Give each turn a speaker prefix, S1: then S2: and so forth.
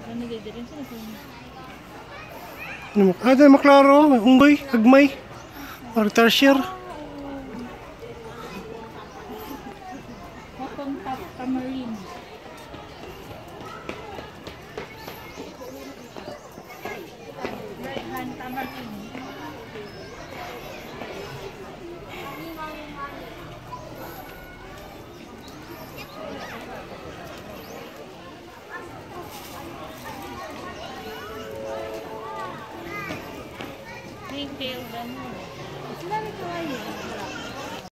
S1: Ada maklaro, unggoy, agmay, or tertiary.
S2: Cotton top tamarind. Red hand tamarind. Pigtail ganun. Sila rin kawaii.